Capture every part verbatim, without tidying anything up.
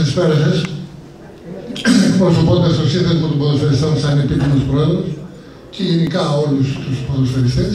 Καλησπέρα σας. Εκπροσωπώντας το σύνδεσμο των ποδοσφαιριστών σαν επίτιμος πρόεδρος και γενικά όλους τους ποδοσφαιριστές,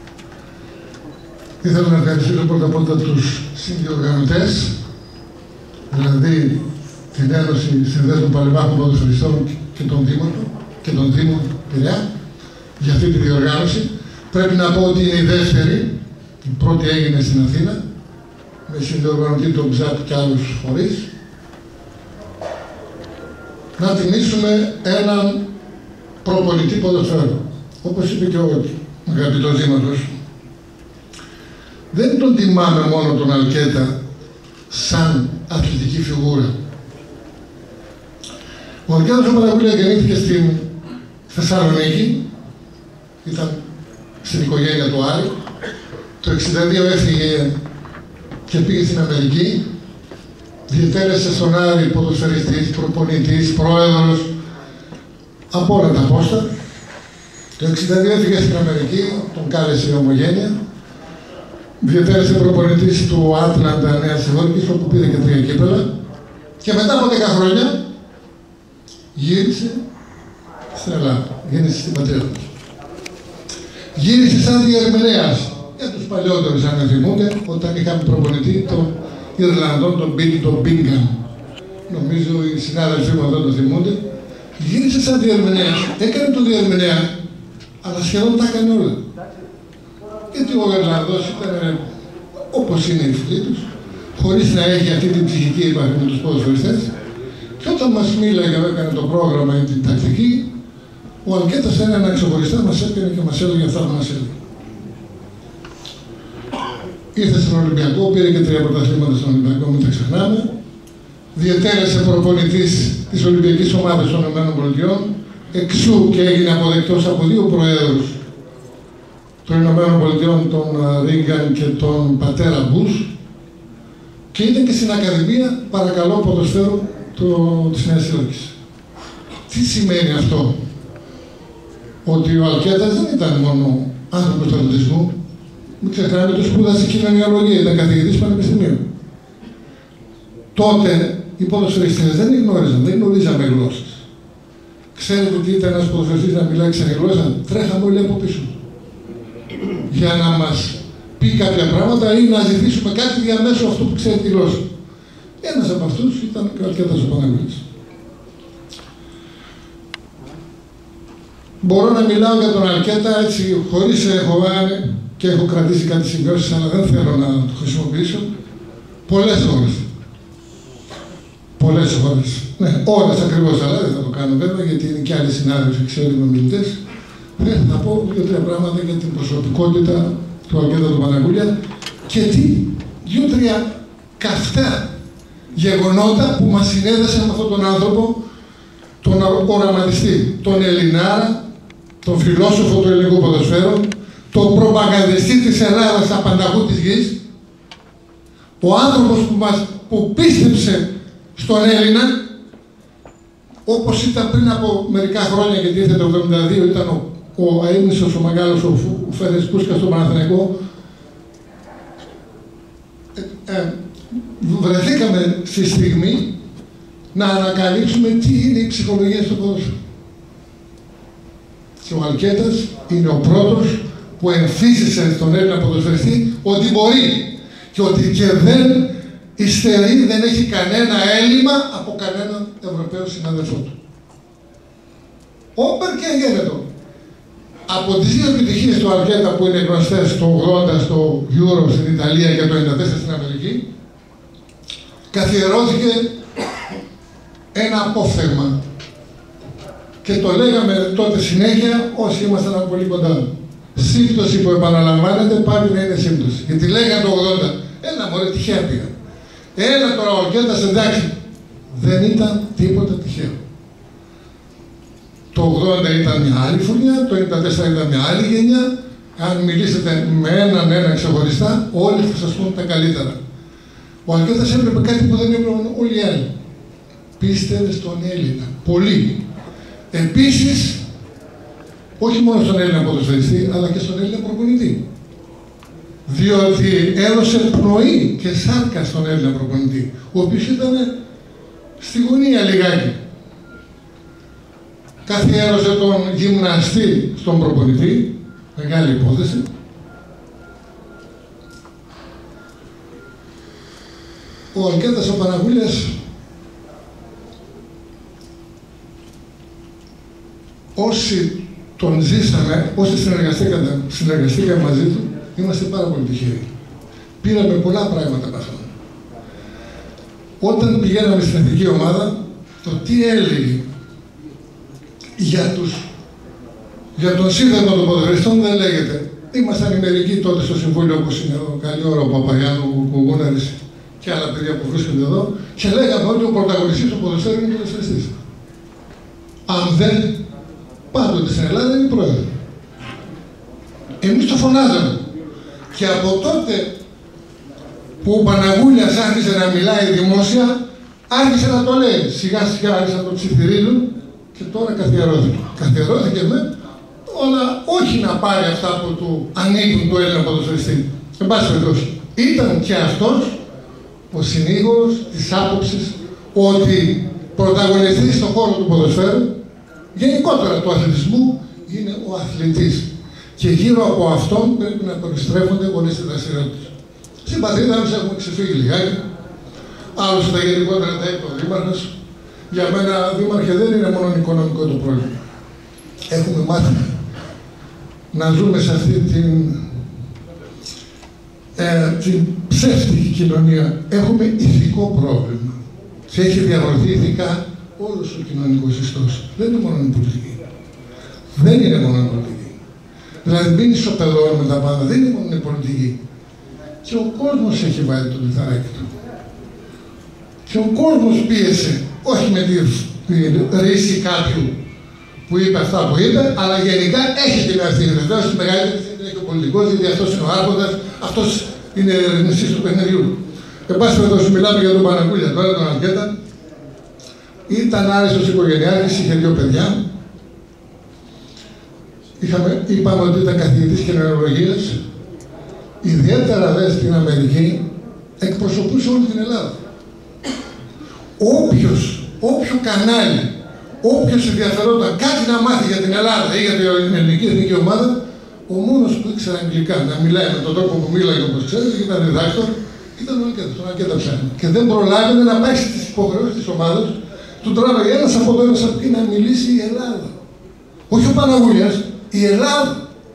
ήθελα να ευχαριστήσω πρώτα απ' όλα τους συνδιοργανωτές, δηλαδή την Ένωση Συνδέσμων Παλαιμάχων Ποδοσφαιριστών και των Δήμων και των Δήμων Πειραιά για αυτή τη διοργάνωση. Πρέπει να πω ότι είναι η δεύτερη, η πρώτη έγινε στην Αθήνα, με συνδιοργανωτή τον Ψάπ και άλλους φορείς. Να τιμήσουμε έναν προπονητή ποδοσφαίρου. Όπως είπε και ο αγαπητός Δήμαρχος, δεν τον τιμάμε μόνο τον Αλκέτα σαν αθλητική φιγούρα. Ο Αλκέτας ο Παναγούλια γεννήθηκε στην Θεσσαλονίκη, ήταν στην οικογένεια του Άρη. Το εξήντα δύο έφυγε και πήγε στην Αμερική. Διετέλεσε στον Άρη ποδοσφαιριστής, προπονητής, πρόεδρος, από όλα τα πόστα. Το εξήντα δύο έφυγε στην Αμερική, τον κάλεσε η Ομογένεια. Διετέλεσε προπονητής του Άτλαντα Νέας Υόρκης, όπου πήρε και τρία κύπελα. Και μετά από δέκα χρόνια γύρισε στην Ελλάδα, γύρισε στην πατρίδα του. Γύρισε σαν διερμηνέας. Για τους παλιότερους, αν θυμούνται, όταν είχαμε προπονητή τον Ιρλανδόν, τον Μπίλι, τον Μπίνγκαν. Νομίζω οι συνάδελφοί μου εδώ το θυμούνται. Γύρισε σαν διερμηνέας. Έκανε τον διερμηνέα, αλλά σχεδόν τα έκανε όλα. Γιατί ο Ιρλανδός ήταν όπως είναι οι φίλοι τους, χωρίς να έχει αυτή την ψυχική επαφή με τους ποδοσφαιριστές. Και όταν μας μίλαγε, έκανε το πρόγραμμα ή την τακτική, ο Αλκέτας ένα ξεχωριστά μας έκανε και μας έλεγε αυτά που μας έλεγε. Ήρθε στον Ολυμπιακό, πήρε και τρία πρωταθλήματα στον Ολυμπιακό, μην τα ξεχνάμε. Διετέλεσε προπονητής της Ολυμπιακής Ομάδας των ΗΠΑ, εξού και έγινε αποδεκτός από δύο προέδρους των ΗΠΑ, τον Ρίγκαν και τον πατέρα Μπούς, και ήταν και στην Ακαδημία, παρακαλώ, ποδοσφαίρου το, της Νέας Υόρκης. Τι σημαίνει αυτό? Ότι ο Αλκέτας δεν ήταν μόνο άνθρωπος του αθλητισμού. Μην ξεχνάμε, το σπούδασε κοινωνιολογία, ήταν καθηγητής πανεπιστημίου. Τότε οι ποδοσφαιριστές δεν γνώριζαν, δεν γνωρίζαμε γλώσσες. Ξέρετε τι ήταν ένας ποδοσφαιριστής να μιλάει ξένη γλώσσα? Τρέχαμε όλοι από πίσω. Για να μας πει κάποια πράγματα ή να ζητήσουμε κάτι διαμέσου αυτού που ξέρει τη γλώσσα. Ένας από αυτούς ήταν και ο Αλκέτας ο Παναγούλης. Μπορώ να μιλάω για τον Αλκέτα έτσι, χωρίς εχοβάνη, και έχω κρατήσει κάτι σημειώσεις, αλλά δεν θέλω να το χρησιμοποιήσω. Πολλές ώρες. Πολλές ώρες. Ναι, ώρες ακριβώς, αλλά δεν θα το κάνω βέβαια, γιατί είναι και άλλοι συνάδελφοι, ξέρουμε μιλητές. Ναι, θα πω δύο-τρία πράγματα για την προσωπικότητα του Αλκέτα του Παναγούλια και τι δύο-τρία καυτά γεγονότα που μας συνέδεσαν με αυτόν τον άνθρωπο, τον οραματιστή, τον Ελληνάρα, τον φιλόσοφο του ελληνικού ποδοσφαίρου, τον προπαγανδιστή της Ελλάδας απανταχού της γης, ο άνθρωπος που, μας, που πίστεψε στον Έλληνα, όπως ήταν πριν από μερικά χρόνια, γιατί ήρθε το εβδομήντα δύο, ήταν ο, ο αείμνησος, ο μεγάλος, ο, ο Φέρες Πούσκας στο Παναθηναϊκό. Ε, ε, βρεθήκαμε στη στιγμή να ανακαλύψουμε τι είναι η ψυχολογία στο ποδόσφαιρο. Και ο Αλκέτας είναι ο πρώτος που εμφύσισε στον Έλληνα ποδοσφαιριστή ότι μπορεί και ότι και δεν υστερεί, δεν έχει κανένα έλλειμμα από κανέναν Ευρωπαίο συναδελφό του. Όπερ και γένετο. Από τις δύο επιτυχίες του Αλκέτα που είναι γνωστές το ογδόντα στο Euro στην Ιταλία και το ενενήντα τέσσερα στην Αμερική, καθιερώθηκε ένα απόφθεγμα. Και το λέγαμε τότε συνέχεια όσοι ήμασταν από πολύ κοντά. Σύμπτωση που επαναλαμβάνεται πάλι να είναι σύμπτωση. Γιατί λέγανε το ογδόντα, έλα μωρέ, τυχαία πήγα. Έλα τώρα ο Αλκέτας, εντάξει. Δεν ήταν τίποτα τυχαίο. Το ογδόντα ήταν μια άλλη φουρνιά, το ενενήντα τέσσερα ήταν μια άλλη γενιά. Αν μιλήσετε με έναν έναν ξεχωριστά, όλοι θα σας πούν τα καλύτερα. Ο Αλκέτας έπρεπε κάτι που δεν έπρεπε όλοι οι άλλοι. Πίστευε στον Έλληνα. Πολύ. Επίσης, όχι μόνο στον Έλληνα ποδοσφαιριστή, αλλά και στον Έλληνα προπονητή. Διότι έδωσε πνοή και σάρκα στον Έλληνα προπονητή, ο οποίος ήταν στη γωνία λιγάκι. Καθιέρωσε τον γυμναστή στον προπονητή, μεγάλη υπόθεση. Ο Αλκέτας ο Παναγούλιας, όσοι τον ζήσαμε, όσοι συνεργαστήκαμε, συνεργαστήκαμε μαζί του, είμαστε πάρα πολύ τυχεροί. Πήραμε πολλά πράγματα από αυτόν. Όταν πηγαίναμε στην εθνική ομάδα, το τι έλεγε για, τους, για τον σύνδεσμο των ποδοσφαιριστών δεν λέγεται. Ήμασταν οι μερικοί τότε στο Συμβούλιο, όπως είναι εδώ, καλή ώρα ο Παπαγιάννου, ο Κουγούναρης και άλλα παιδιά που βρίσκονται εδώ, και λέγαμε ότι ο πρωταγωνιστής του ποδοσφαίρου είναι ο ποδοσφαιριστής. Αν δεν, πάντοτε στην Ελλάδα είναι η πρόεδρο. Εμείς το φωνάζαμε. Και από τότε που ο Παναγούλιας άρχισε να μιλάει δημόσια, άρχισε να το λέει. Σιγά σιγά άρχισε να το ψιθυρίζουν και τώρα καθιερώθηκε. Καθιερώθηκε με, αλλά όχι να πάρει αυτά που του ανήκουν του Έλληνα ποδοσφαιριστή. Εν πάση περιπτώσει, ήταν και αυτός ο συνήγορος της άποψης ότι πρωταγωνιστής στον χώρο του ποδοσφαίρου, γενικότερα του αθλητισμού, είναι ο αθλητής. Και γύρω από αυτόν πρέπει να περιστρέφονται όλες οι δραστηριότητες. Στην πατρίδα μας έχουμε ξεφύγει λιγάκι. Άλλωστε τα γενικότερα τα είπε ο Δήμαρχος. Για μένα, Δήμαρχε, δεν είναι μόνο οικονομικό το πρόβλημα. Έχουμε μάθει να ζούμε σε αυτή την, ε, την ψεύτικη κοινωνία. Έχουμε ηθικό πρόβλημα. Και έχει διαβρωθεί ηθικά όλος ο κοινωνικός ιστός. Δεν είναι μόνο η πολιτική. Δεν είναι μόνο η πολιτική. Δηλαδή, μην ισοπεδώνουμε τα πάντα, δεν είναι μόνο η πολιτική. Και ο κόσμος έχει βάλει το λιθαράκι του. Και ο κόσμος πίεσε, όχι με τη, τη ρίση κάποιου που είπε αυτά που είπε, αλλά γενικά έχει την ευθύνη. Βεβαίως τη μεγαλύτερη ευθύνη έχει ο πολιτικός, γιατί αυτός είναι ο άρχοντας, αυτός είναι η ερευνησή του παιχνιδιού. Εν πάση περιπτώσει, μιλάμε για τον Παναγούλια τώρα, τον Αλκέτα. Ήταν άριστος οικογενειάρχης, είχε δύο παιδιά. Είχαμε, είπαμε ότι ήταν καθηγητής κοινωνιολογίας. Ιδιαίτερα δε στην Αμερική εκπροσωπούσε όλη την Ελλάδα. Όποιος, όποιο κανάλι, όποιος ενδιαφερόταν κάτι να μάθει για την Ελλάδα ή για την ελληνική εθνική ομάδα, ο μόνος που ήξερε αγγλικά να μιλάει με τον τρόπο που μίλαγε, όπως ξέρετε, και ήταν διδάκτορ, ήταν ο Αλκέτας, τον Αλκέτα ψάχνει. Και δεν προλάβαινε να πάει στις υποχρεώσεις της ομάδας, του τράβαγε ένας από το ένας από εκεί να μιλήσει η Ελλάδα. Όχι ο Παναγούλιας, η Ελλάδα.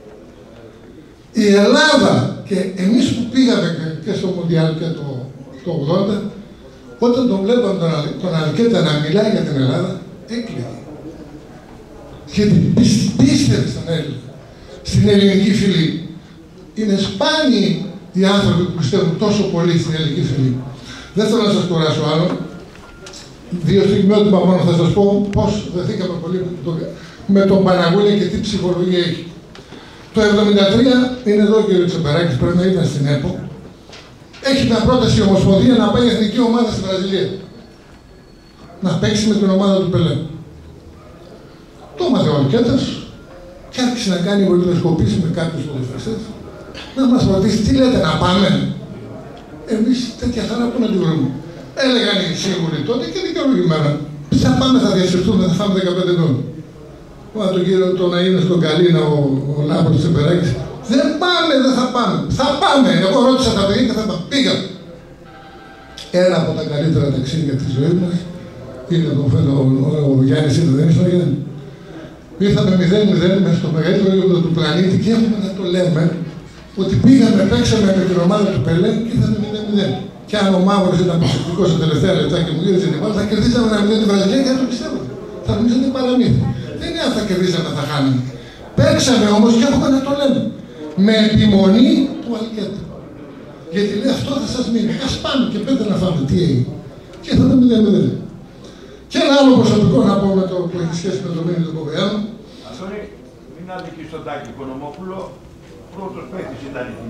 Η Ελλάδα. Και εμείς που πήγαμε και στο Μουντιάλ και το, το ογδόντα, όταν τον βλέπαμε τον, τον Αλκέτα να μιλάει για την Ελλάδα, έκλαιγε. Γιατί πίστευε στον Έλληνα, στην ελληνική φυλή. Είναι σπάνιοι οι άνθρωποι που πιστεύουν τόσο πολύ στην ελληνική φυλή. Δεν θέλω να σας κουράσω άλλο. Δύο στιγμιότυπα μόνο θα σας πω πώς δεθήκαμε πολύ με τον Παναγούλια και τι ψυχολογία έχει. Το εβδομήντα τρία είναι εδώ ο κ. Τσεπεράκης, πρέπει να ήταν στην ΕΠΟ. Έχει μια πρόταση η Ομοσπονδία να πάει εθνική ομάδα στη Βραζιλία. Να παίξει με την ομάδα του Πελέ. Το έμαθε ο Αλκέτας και άρχισε να κάνει βολιδοσκοπήσεις με κάποιους ποδοσφαιριστές. Να μας ρωτήσει τι λέτε, να πάμε. Εμείς τέτοια χαρά πού να τη βρούμε. Έλεγαν οι σίγουροι τότε και δικαιολογημένα. Θα πάμε, θα διασυρθούμε, θα φάμε δεκαπέντε γκολ. Μα τον κύριο τον να είναι στον Καλίνα, ο, ο Λάμπρος Τσεπεράκης. Δεν πάμε, δεν θα πάμε. Θα πάμε. Εγώ ρώτησα τα παιδιά και θα πάμε. Πήγαμε. Ένα από τα καλύτερα ταξίδια της ζωής μας είναι το φέτο, ο, ο, ο Γιάννης ήρθε, δεν είσαι ο Γιάννη. Ήρθαμε μηδέν μηδέν μέσα στο μεγαλύτερο γήπεδο του πλανήτη και έχουμε να το λέμε ότι πήγαμε, παίξαμε με την ομάδα του Πελέ και ήρθαμε μηδέν μηδέν. Και αν ο Μαύρος ήταν προσεκτικός στα τελευταία λεπτά και μου γύριζε την μπάλα, θα κερδίσαμε ένα μηδέν την Βραζιλία και δεν το πιστεύω. Θα νομίζω ότι είναι παραμύθι. Δεν είναι αν θα κερδίσαμε, θα χάνουμε. Παίξαμε όμως και έχουμε να το λέμε. Με επιμονή του Αλκέτα. Γιατί λέει αυτό θα σας μείνει. Ας πάμε και πέντε να φάμε τι έγινε. Και θα το μηδέν μηδέν. Και ένα άλλο προσωπικό να πω με το που έχει σχέση με το μήνυμα του Κοβεάνου. Αντώνη, μην άδικεις στον Τάκη Οικονομόπουλο. Πρώτος παίκτης ήταν η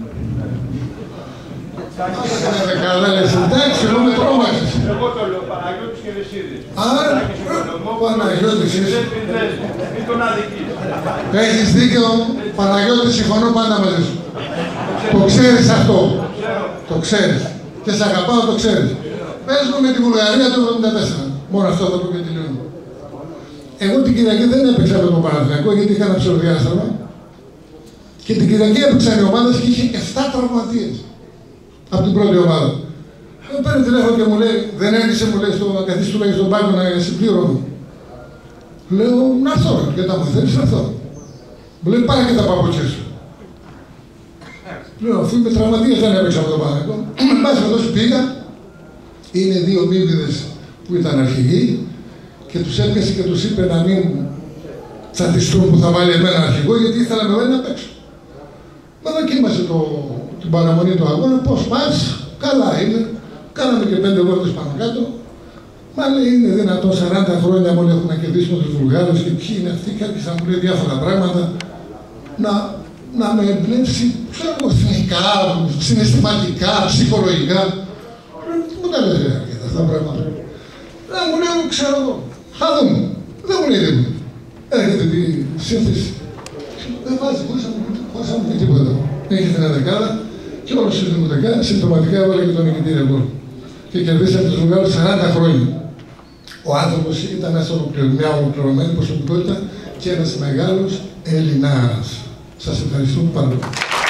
Καλά λες, εντάξει, εγώ με τρόμαξες. Εγώ το λέω, Παναγιώτης και Βεσίδης. Άρα, Παναγιώτης είσαι. Μην τον αδικείς. Έχεις δίκιο, Παναγιώτη, συμφωνώ πάντα μαζί σου. Το ξέρεις αυτό. Το ξέρεις. Και σε αγαπάω, το ξέρεις. Πες μου με τη Βουλγαρία το εβδομήντα τέσσερα. Μόνο αυτό θα πω και τελειώνω. Εγώ την Κυριακή δεν έπαιξα με τον Παναθηναϊκό γιατί είχα ένα ψευδιάσταμα. Και την Κυριακή έπαιξαν οι ομάδες και είχε επτά τραυματίες από την πρώτη ομάδα. Με παίρνει τηλέφωνο και μου λέει, δεν έρχεσαι, μου λέει, στο, να καθίσεις τουλάχιστον στον πάγκο να συμπλήρωνω. Λέω, να έρθω, γιατί τα μου θέλεις να έρθω. Μου λέει, πάρε και τα παπούτσια σου. Λέω, αφού είμαι τραυματίας δεν έπαιξα με τον Παναθηναϊκό. Εν πάση περιπτώσει πήγα, είναι δύο μύγδες που ήταν αρχηγοί και τους έπιασε και τους είπε να μην τσατιστούν που θα βάλει εμένα αρχηγό, γιατί ήθελα με μένα να παίξω. Μα δοκίμασε το, την παραμονή του αγώνα, πώς πας, καλά είναι. Κάναμε και πέντε βόλτες πάνω κάτω. Μα λέει, είναι δυνατόν σαράντα χρόνια μόλι έχουν να κερδίσουμε τους Βουλγάρους και ποιοι είναι αυτοί, κάποιος θα μου λέει διάφορα πράγματα. Να, να με εμπνεύσει, ξέρω εγώ, εθνικά, συναισθηματικά, ψυχολογικά. Μου τα λες αρκετά αυτά τα πράγματα. Να μου λέει, ξέρω εγώ, θα δούμε. Δεν μου λέει τίποτα. Έρχεται τη σύνθεση. Δεν βάζει, χωρίς να μου πει τίποτα. Έχει την δεκάδα και όλο συμπτωματικά έβαλε και τον νικητή ρεκόρ. Και κερδίσαμε τους Βουλγάρους σαράντα χρόνια. Ο άνθρωπος ήταν μια ολοκληρωμένη προσωπικότητα και ένας μεγάλος Ελληνάρας. Σας ευχαριστώ πάρα πολύ.